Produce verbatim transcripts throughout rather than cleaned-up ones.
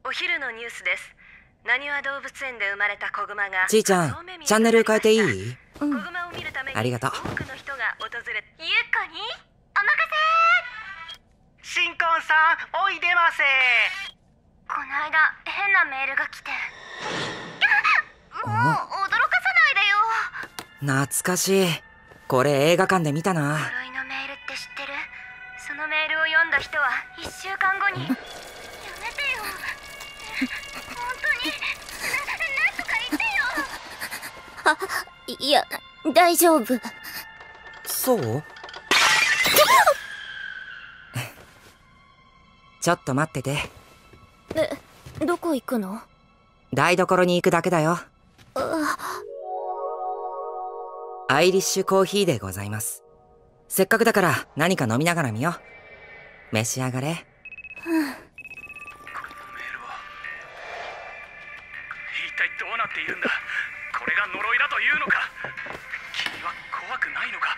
お昼のニュースです。なにわ動物園で生まれた子グマが。 ちーちゃん、チャンネル変えていい？ うん、子グマを見るためにありがとう。 多くの人が訪れ。ゆうこにお任せ。 新婚さんおいでませ。 この間変なメールが来て。もう驚かさないでよ。 懐かしい。これ映画館で見たな。 呪いのメールって知ってる？そのメールを読んだ人はいっしゅうかんごに。やめてよ。本当にな、なんとか言ってよ。 あ、いや、大丈夫。 そう？ちょっと待ってて。 え、どこ行くの？ 台所に行くだけだよ。アイリッシュコーヒーでございます。せっかくだから何か飲みながら見よう。召し上がれ。うん。このメールは一体どうなっているんだ。これが呪いだというのか。君は怖くないのか。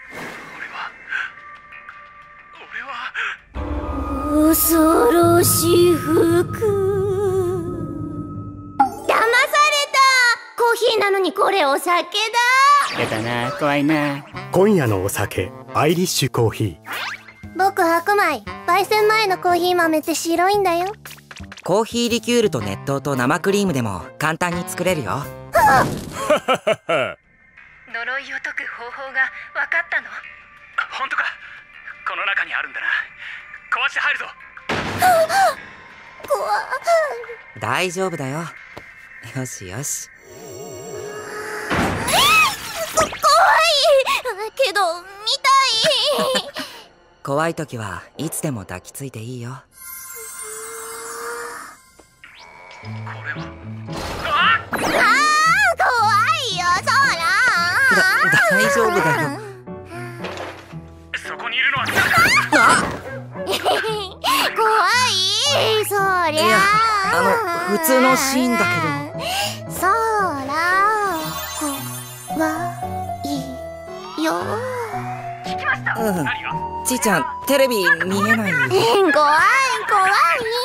俺は俺は恐ろしい服。騙された。コーヒーなのにこれお酒だ。 やだな、怖いな。 今夜のお酒、アイリッシュコーヒー。 僕白米。焙煎前のコーヒー豆って白いんだよ。 コーヒーリキュールと熱湯と生クリームでも簡単に作れるよ。 呪いを解く方法が分かったの？ 本当か。この中にあるんだな。壊して入るぞ。 怖い。 大丈夫だよ。よしよし。 こ怖いけど見たい。 怖い時はいつでも抱きついていいよ。 これはああ、怖いよ、そうだ大丈夫だよ。 そこにいるのは誰だ。 怖い、そりゃ。 いや、あの普通のシーンだけど。 そら怖いよ。 うん。ちーちゃん、テレビ見えないよ。 怖い怖い。